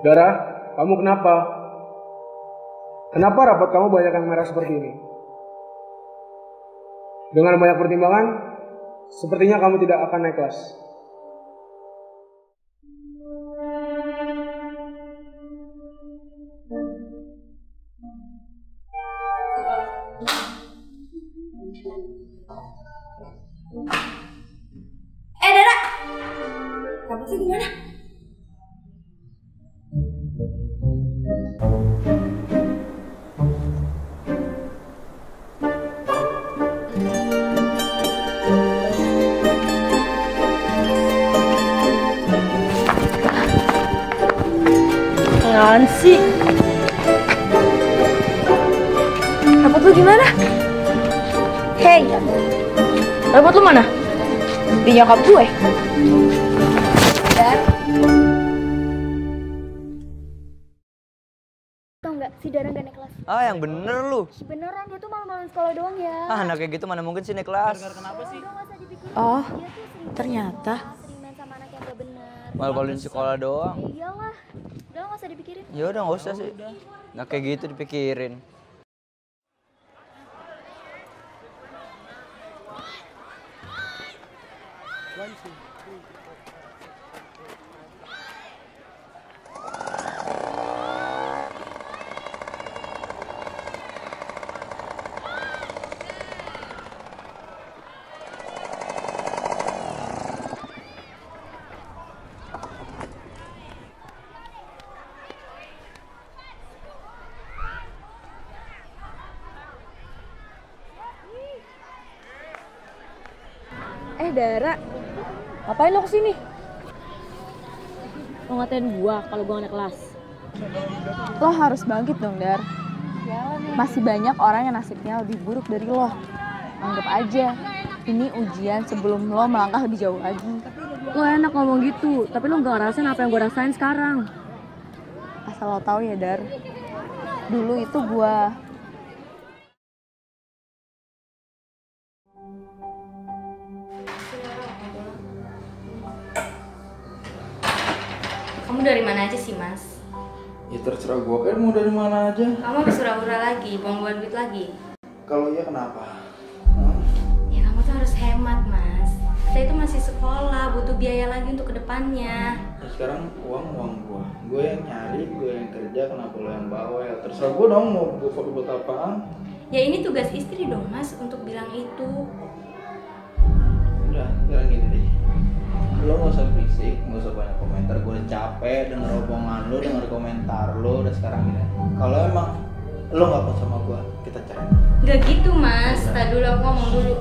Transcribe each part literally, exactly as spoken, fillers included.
Dara, kamu kenapa? Kenapa rapot kamu banyak yang merah seperti ini? Dengan banyak pertimbangan, sepertinya kamu tidak akan naik kelas. Eh Dara, kamu sih gimana? Apaan sih? Rapot lu gimana? Hey, rapot lu mana? Di nyokap gue. Dar, Tau nggak si Dara nggak naik kelas? Ah, yang bener lu. Beneran dia tuh malu-maluin sekolah doang ya. Ah, anak kayak gitu mana mungkin sih naik kelas. Kenapa sih? Udah nggak usah dipikirin. Oh, Dia tuh sering ternyata. sering main sama anak yang gak bener. Malu-maluin sekolah doang. Ya iyalah, udah nggak usah dipikirin. Ya udah nggak usah sih. Nggak kayak gitu dipikirin. Eh Dara, ngapain lo kesini? Lo ngatain gua kalau gua nggak naik kelas. Lo harus bangkit dong, Dar. Masih banyak orang yang nasibnya lebih buruk dari lo. Anggap aja, ini ujian sebelum lo melangkah lebih jauh lagi. Lo enak ngomong gitu, tapi lo nggak ngerasain apa yang gua rasain sekarang. Asal lo tahu ya, Dar. Dulu itu gua kamu dari mana aja sih Mas? Ya terserah gua kan mau dari mana aja. Kamu habis hura-hura lagi, buang-buang duit lagi. Kalau iya kenapa? Hah? Ya kamu tuh harus hemat Mas. Kita itu masih sekolah, butuh biaya lagi untuk kedepannya. Ya sekarang uang uang gua. Gua yang nyari, gua yang kerja, kenapa lo yang bawel? Terserah gua dong mau gua foto buat apaan. Ya ini tugas istri dong Mas untuk bilang itu. Udah, sekarang gini deh. Lo gak usah berisik, gak usah banyak komentar. Gue udah capek denger omongan lo, denger komentar lo. Udah sekarang gini. Kalau emang lo gak kuat sama gue, kita cerai. Gak gitu Mas, tadi dulu aku ngomong dulu.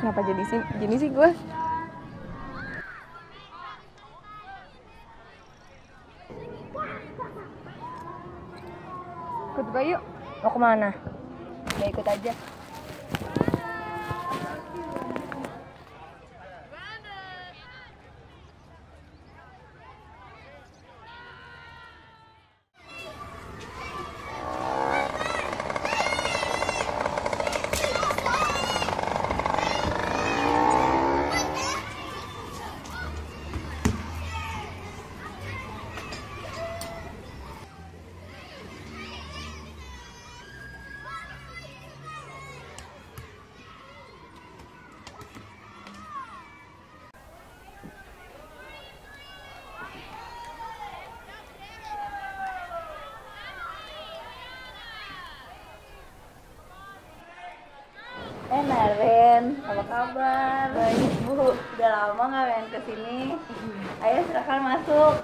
Kenapa jadi sih gini sih gue? Ikut gue yuk. Mau kemana? Ya ikut aja. Eh Naren, apa kabar? Baik Bu, udah lama nggak main kesini. Ayo silakan masuk.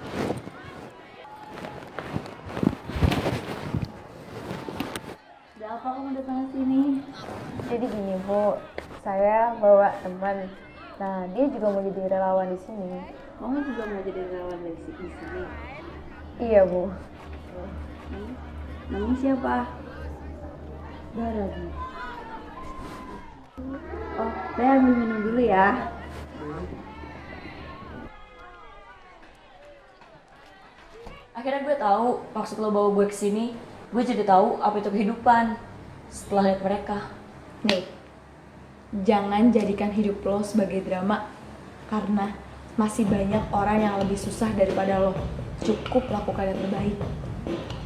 Udah apa kamu datang ke sini? Jadi gini Bu, saya bawa teman. Nah, dia juga mau jadi relawan di sini. Kamu juga mau jadi relawan di sini? Iya Bu. Hmm? Namanya siapa? Bara Bu. Oh, saya ambil minum dulu ya. Akhirnya gue tahu maksud lo bawa gue kesini. Gue jadi tahu apa itu kehidupan setelah lihat mereka. Nih, jangan jadikan hidup lo sebagai drama, karena masih banyak orang yang lebih susah daripada lo. Cukup lakukan yang terbaik.